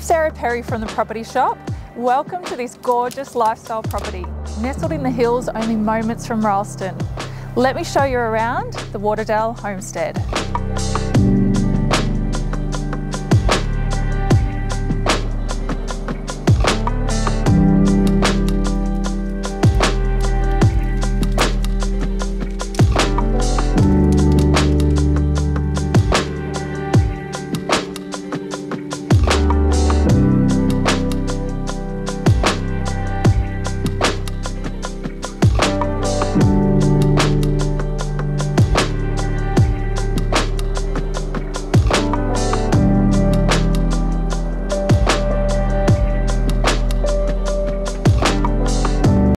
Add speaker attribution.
Speaker 1: Sarah Perry from the Property Shop. Welcome to this gorgeous lifestyle property, nestled in the hills only moments from Ralston. Let me show you around the Waterdale Homestead.